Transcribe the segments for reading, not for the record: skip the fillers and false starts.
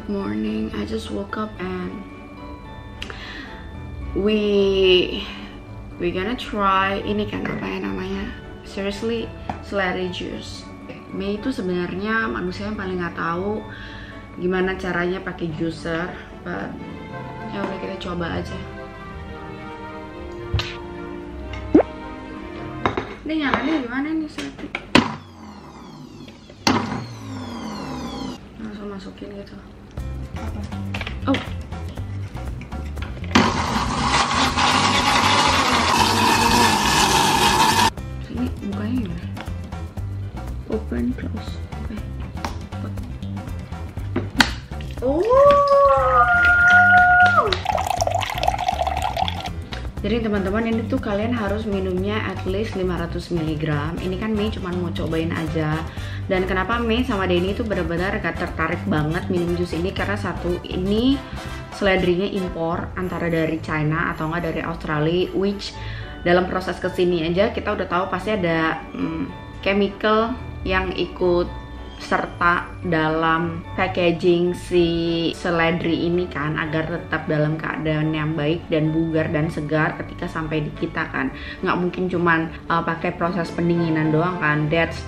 Good morning. I just woke up and we gonna try ini kan apa ya namanya? Seriously, celery juice. Mei itu sebenarnya manusia yang paling nggak tahu gimana caranya pakai juicer, but ya udah kita coba aja. Ini nyalanya gimana nih satu? Langsung masukin gitu. Apa? Oh. Ini bukanya gimana? Open, close. Oke. Oh. Jadi teman-teman, ini tuh kalian harus minumnya at least 500 mg. Ini kan Mei cuma mau cobain aja. Dan kenapa Mei sama Denny itu benar-benar gak tertarik banget minum jus ini, karena satu, ini seledrinya impor antara dari China atau enggak dari Australia, which dalam proses kesini aja kita udah tahu pasti ada chemical yang ikut serta dalam packaging si seledri ini kan, agar tetap dalam keadaan yang baik dan bugar dan segar ketika sampai di kita kan. Nggak mungkin cuman pakai proses pendinginan doang kan.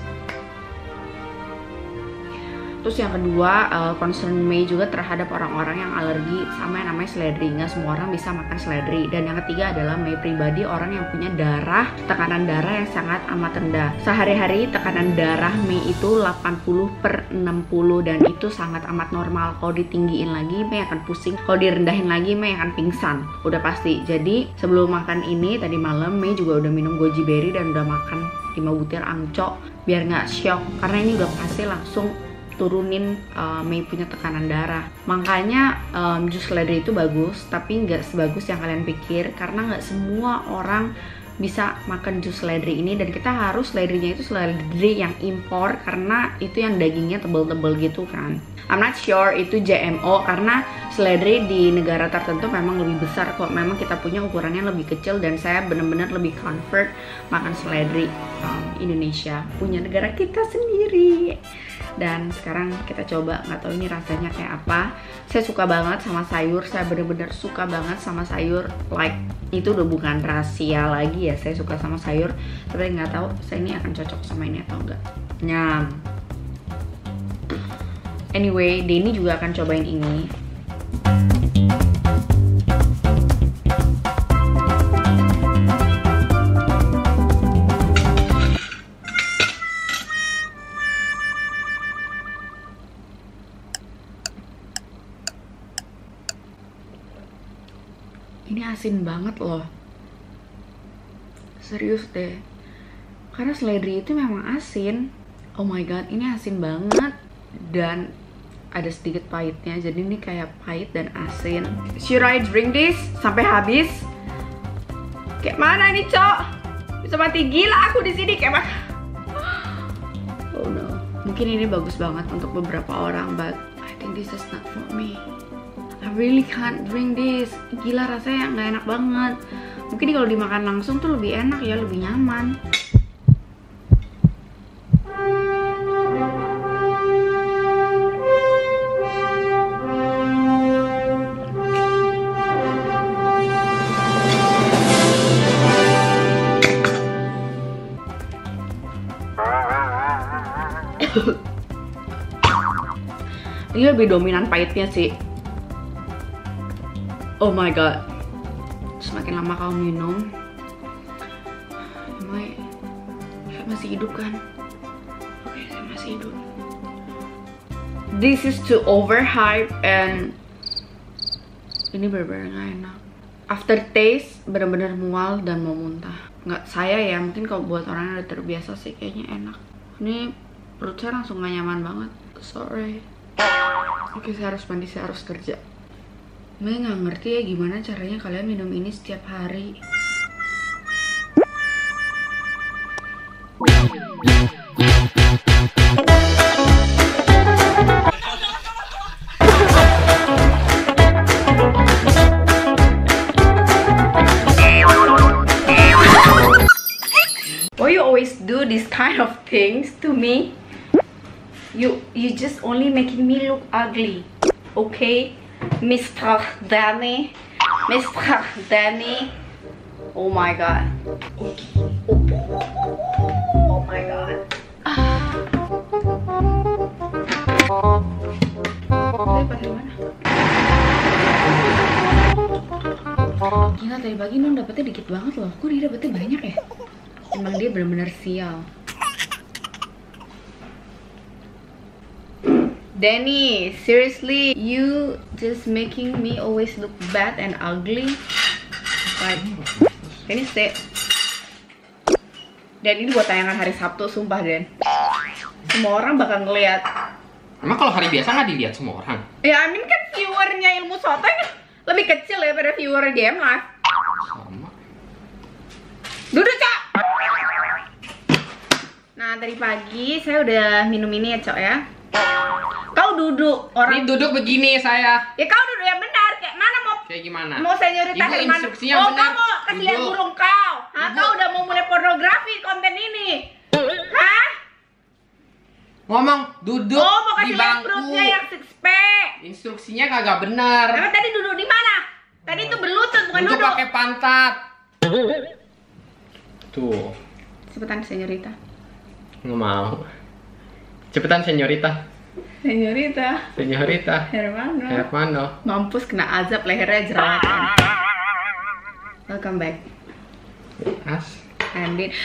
Terus yang kedua, concern Mei juga terhadap orang-orang yang alergi sama yang namanya seledri. Nggak semua orang bisa makan seledri. Dan yang ketiga adalah Mei pribadi orang yang punya tekanan darah yang sangat amat rendah. Sehari-hari tekanan darah Mei itu 80/60 dan itu sangat amat normal. Kalau ditinggiin lagi Mei akan pusing, kalau direndahin lagi Mei akan pingsan, udah pasti. Jadi sebelum makan ini tadi malam Mei juga udah minum goji berry dan udah makan 5 butir angco biar nggak shock, karena ini udah pasti langsung turunin Mei punya tekanan darah. Makanya jus seledri itu bagus, tapi nggak sebagus yang kalian pikir, karena nggak semua orang bisa makan jus seledri ini. Dan kita harus seledrinya itu seledri yang impor, karena itu yang dagingnya tebel-tebel gitu kan. I'm not sure itu GMO, karena seledri di negara tertentu memang lebih besar kok. Memang kita punya ukurannya lebih kecil, dan saya benar-benar lebih comfort makan seledri Indonesia, punya negara kita sendiri. Dan sekarang kita coba, nggak tahu ini rasanya kayak apa. Saya suka banget sama sayur, saya bener-bener suka banget sama sayur. Like, itu udah bukan rahasia lagi ya, saya suka sama sayur. Tapi nggak tahu saya ini akan cocok sama ini atau enggak. Nyam. Anyway, Denny juga akan cobain ini. Ini asin banget loh, serius deh, karena seledri itu memang asin. Oh my god, ini asin banget dan ada sedikit pahitnya, jadi ini kayak pahit dan asin. Should I drink this sampai habis? Kayak mana nih cok? Bisa mati gila aku di sini kayak mana? Oh no, mungkin ini bagus banget untuk beberapa orang, but I think this is not for me. I really can't drink this. Gila, rasanya nggak enak banget. Mungkin kalau dimakan langsung tuh lebih enak ya, lebih nyaman. Ini lebih dominan pahitnya sih. Oh my god, semakin lama kamu minum, Mei, saya masih hidup kan? Oke, saya masih hidup. This is too overhyped and ini bener-bener gak enak. Aftertaste bener-bener mual dan mau muntah. Nggak saya ya, mungkin kalau buat orang yang udah terbiasa sih kayaknya enak. Ini perut saya langsung gak nyaman banget. Sorry. Oke, saya harus mandi, saya harus kerja. Mei nggak ngerti ya gimana caranya kalian minum ini setiap hari. Why you always do this kind of things to me? You just only making me look ugly. Okay, Mr. Danny. Mr. Danny. Oh my god. Oh my god. Dari mana? Gila, tadi pagi Nun dapetnya dikit banget loh. Kok dia dapetnya banyak ya? Emang dia bener-bener sial. Danny, seriously, you just making me always look bad and ugly. Like, can you stay? Dan ini buat tayangan hari Sabtu, sumpah Dan. Semua orang bakal ngeliat. Emang kalau hari biasa nggak dilihat semua orang? Ya, I mean kan viewernya Ilmu Soto kan lebih kecil ya pada viewer DM Live. Sama. Duduk, Cok! Nah, tadi pagi saya udah minum ini ya, Cok ya. Kau duduk, orang... Ini duduk begini saya. Ya kau duduk yang benar, kayak mana mau... Kayak gimana? Mau Senyorita Ibu Herman? instruksinya Oh, benar. kamu kasih lihat Duduk. burung kau. Hah, Ibu. kau udah mau mulai pornografi konten ini. Hah? Ngomong duduk Oh, mau di kasih lihat bangku. perutnya yang six pack. Instruksinya kagak benar. Emang tadi duduk di mana? Tadi itu berlutut, bukan Duduk duduk. pakai pantat. Tuh, Cepetan, Senyorita. nggak mau. Cepetan Senyorita. Senyorita Senyorita. Hermano. Hermano. Mampus kena azab, lehernya jerawatan. Welcome back. As. I'm Din.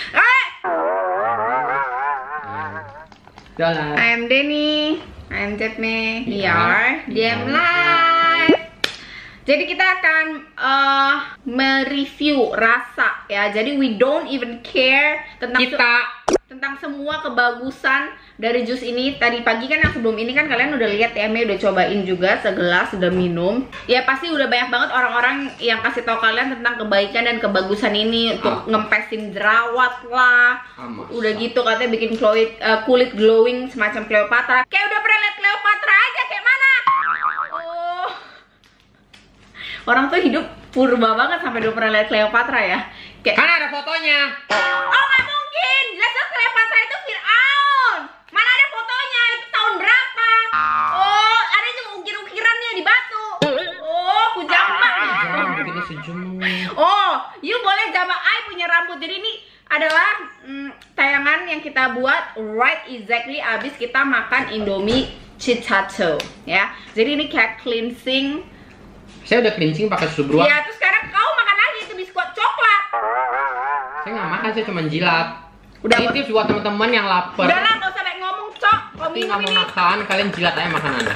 Jalan. I'm Denny. I'm Jetme. We We are DM Live. Jadi kita akan mereview rasa ya. Jadi we don't even care tentang semua kebagusan dari jus ini. Tadi pagi kan yang sebelum ini kan kalian udah lihat ya, Mei udah cobain juga segelas, udah minum. Ya pasti udah banyak banget orang-orang yang kasih tahu kalian tentang kebaikan dan kebagusan ini untuk ngempesin jerawat lah. Udah gitu katanya bikin kulit glowing semacam Cleopatra. Kayak udah pernah lihat Cleopatra aja, kayak mana? Oh. Orang tuh hidup purba banget sampai udah pernah lihat Cleopatra ya. Kayak Kan ada fotonya. oh nggak mungkin, jelas Cleopatra itu Fir'aun. Mana ada fotonya, itu tahun berapa? Oh, ada juga ukir-ukirannya di batu. Oh, kujama. Begini sejumlah. Oh, you boleh jama I punya rambut. Jadi ini adalah tayangan yang kita buat right exactly abis kita makan Indomie Chichato ya. Jadi ini kayak cleansing. Saya udah cleansing pakai susu beruang. Ya, terus sekarang kau makan lagi itu biskuit coklat. Saya nggak makan, saya cuma jilat. Udah, Ini tips buat teman-teman yang lapar. udah lah, gak usah banyak ngomong, Cok. Kau Tapi minum nggak mau ini. makan, kalian jilat aja makanannya.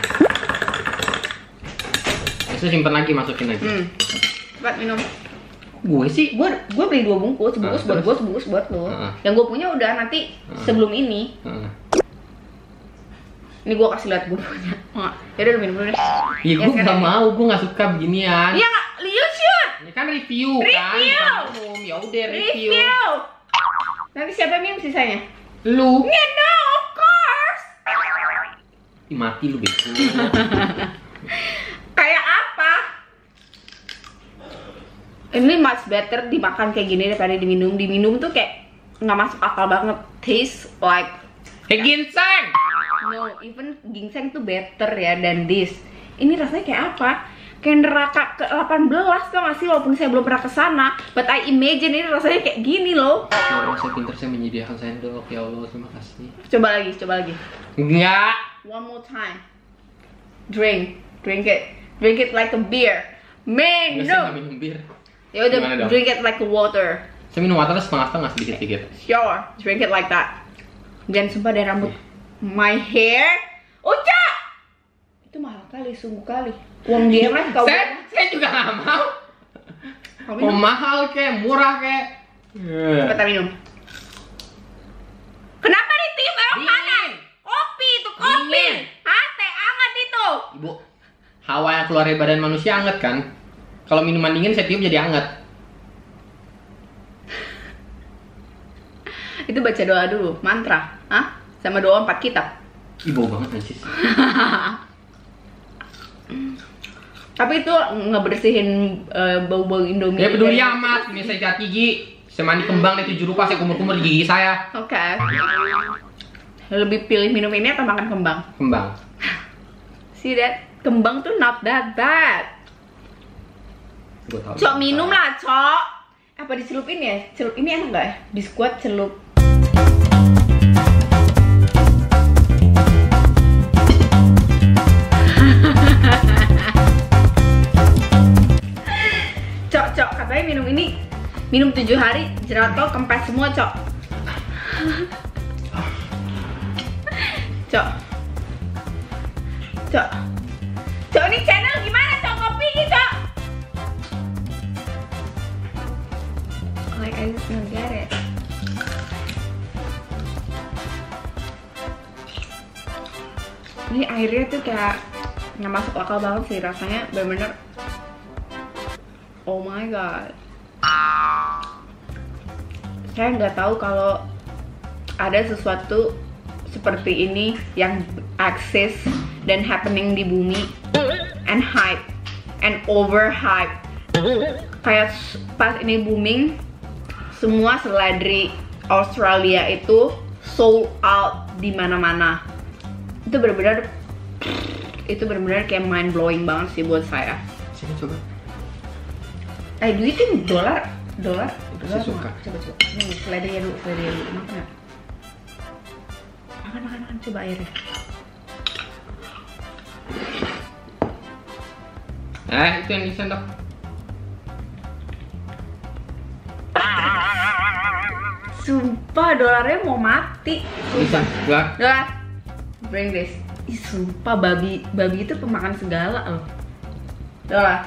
Terus simpen lagi, masukin lagi. Cepat minum. Gue sih, Gue beli 2 bungkus, sebungkus buat terus? gue, sebungkus buat lo. Yang gue punya udah nanti sebelum ini. Ini gue kasih lihat gue punya. Yaudah lu minum dulu deh. Iya, gue sekarang nggak ini. mau, gue nggak suka beginian. Iya nggak? You should. Ini kan review kan, Review. bukan minum. Ya udah review. Review. Nanti siapa yang minum sisanya? Lu, Yeah, no, of course. Ih, mati lu beko. Kayak apa? Ini much better dimakan kayak gini daripada diminum. Diminum tuh kayak nggak masuk akal banget. Taste like ginseng. no, even ginseng tuh better ya dan this. Ini rasanya kayak apa? Kayak neraka ke 18 tau gak sih, walaupun saya belum pernah kesana. But I imagine ini rasanya kayak gini loh. Ya Allah, saya pintar, saya menyediakan sendok. Ya Allah, terima kasih. Coba lagi. Enggak. One more time. Drink it like a beer. Man, Enggak, saya nggak no. minum bir. Ya udah, Gimana dong? drink it like a water. Saya minum water setengah-setengah, sedikit-sedikit. Sure, drink it like that. Dan sumpah dari rambut, my hair, Uca, itu mahal kali, sungguh kali. Uang dia mas kau. Saya juga nggak mau. Kau Mau minum. mahal kek, murah kek. Kita minum. Kenapa ditiup emang Dingin. panas? Kopi itu kopi. Dingin. Hah, teh hangat itu. Ibu, hawa yang keluar dari badan manusia anget kan? Kalau minuman dingin saya tiup jadi anget. Itu baca doa dulu, mantra, hah? Sama doa 4 kitab. Ih, bau banget nanti. Tapi itu ngebersihin bau-bau Indomie. Ya peduli amat, ini saya sikat gigi. Saya mandi kembang deh 7 rupa, saya kumur-kumur di gigi saya. Oke. Lebih pilih minum ini atau makan kembang? Kembang. See that? Kembang tuh not that bad. Gua tahu. Cok minum lah, Cok. Apa dicelupin ya? Celup ini enak nggak ya? Biskuit celup. Cok, katanya minum ini minum 7 hari gelato kempes semua, Cok. Cok, ini channel gimana, Cok? Kopi ini, Cok. Like I just don't get it. Ini airnya tuh kayak nggak masuk akal banget sih, rasanya bener-bener. Oh my god. Saya nggak tahu kalau ada sesuatu seperti ini yang eksis dan happening di bumi, and hype and overhype. Kayak pas ini booming, semua seledri Australia itu sold out di mana-mana. Itu benar-benar kayak mind blowing banget sih buat saya. Sini coba. Do you think dolar suka. Coba. Nih, seledri dulu. Makan. Coba airnya. Itu yang di sendok. Sumpah dolarnya mau mati. Bisa, gua. Dolar. Bring this. Ih, sumpah babi itu pemakan segala loh. Dolar.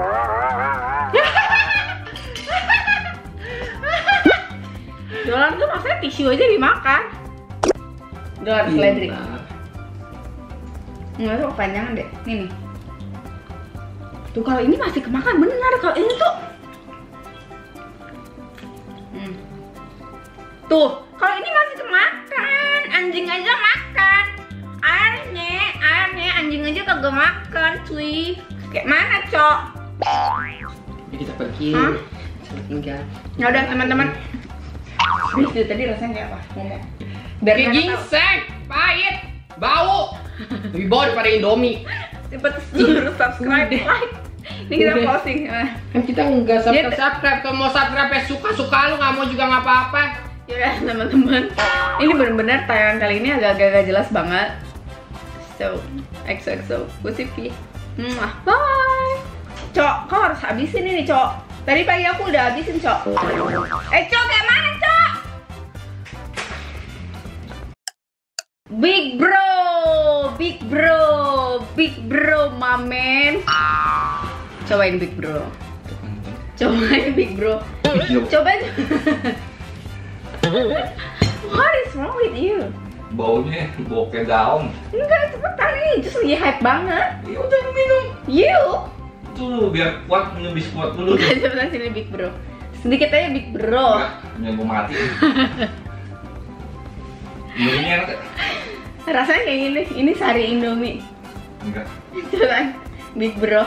Dolar tuh maksudnya tisu aja dimakan. Dolar seledri. Nggak tuh kepanjangan deh. Nih. Tuh kalau ini masih kemakan benar, kalau ini tuh. Tuh, kalau ini masih kemakan. Anjing aja makan. Airnya anjing aja kagak makan, cuy. Kayak mana, Cok? Jadi kita pergi. Tinggal. Ya udah, teman-teman. Itu tadi rasanya kayak apa? Ngomong. Biar Kayak ginseng, pahit, bau. Lebih bau daripada Indomie. Cepet suruh subscribe, like. Ini kita closing. Kan kita nggak subscribe. Kalau mau subscribe ya suka lu, nggak mau juga nggak apa-apa. Yaudah teman-teman, ini benar-benar tayangan kali ini agak-agak jelas banget. So, XOXO, Gusipi. Bye. Cok, kau harus habisin ini, Cok. Tadi pagi aku udah habisin, Cok. Cok, kayak mana, Cok? Big bro, mamen. Cobain Big Bro. Coba. What is wrong with you? Baunya bau kayak daun. Enggak, cepetan nih, justru lagi hype banget. Ya udah minum. You. Tuh biar kuat, minum biskuit dulu. Cepetan sini Big Bro. Sedikit aja Big Bro. Enggak, gue mati. Indomie enak gak? Rasanya kayak gini. Ini sari Indomie. Enggak. Cepetan Big Bro.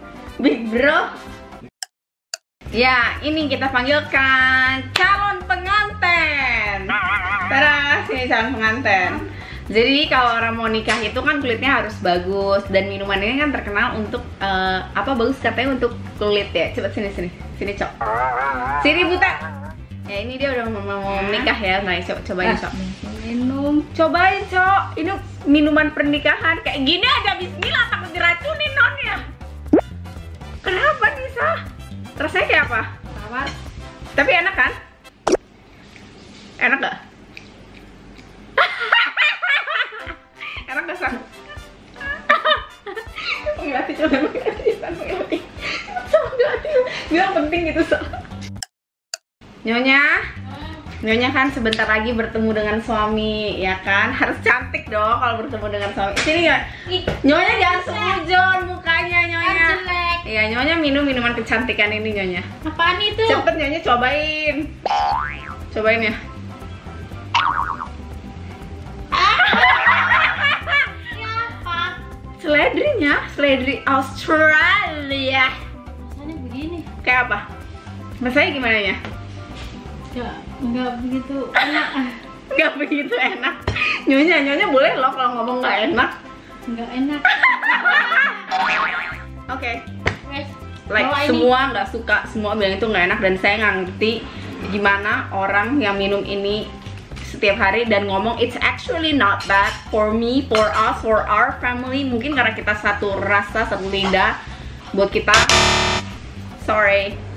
Ya, ini kita panggilkan calon pengantin. Tada, sini calon pengantin. Jadi kalau orang mau nikah itu kan kulitnya harus bagus, dan minuman ini kan terkenal untuk bagus katanya untuk kulit ya. Coba sini, Cok. Sini Buta. Ya ini dia udah mau menikah ya. Nah, cobain Cok. Minum. Cobain Cok. Ini minuman pernikahan kayak gini aja. Bismillah, takut diracunin nonnya. Kenapa Nisa? Rasanya kayak apa? Tawar. Tapi enak kan? Enak gak? Enak gak, Sang? Pengerti, coba pengerti. Bilang penting gitu, Sang. Nyonya kan sebentar lagi bertemu dengan suami, ya kan? Harus cantik dong kalau bertemu dengan suami. Sini ya. Nyonya jangan seujon mukanya, Nyonya. Iya, Nyonya minum minuman kecantikan ini, Nyonya. Apaan itu? Cepet Nyonya cobain. Cobain ya. Apa? Seledri Australia. Rasanya begini. Kayak apa? Rasanya gimana ya? Ya, enggak begitu enak. Nggak begitu enak. Nyonya boleh loh kalau ngomong nggak enak. nggak enak. Oke. Wes, Like bawa ini. semua nggak suka, semua bilang itu nggak enak, dan saya nggak ngerti gimana orang yang minum ini setiap hari dan ngomong it's actually not bad for me, for us, for our family. Mungkin karena kita satu rasa, satu lidah, buat kita sorry.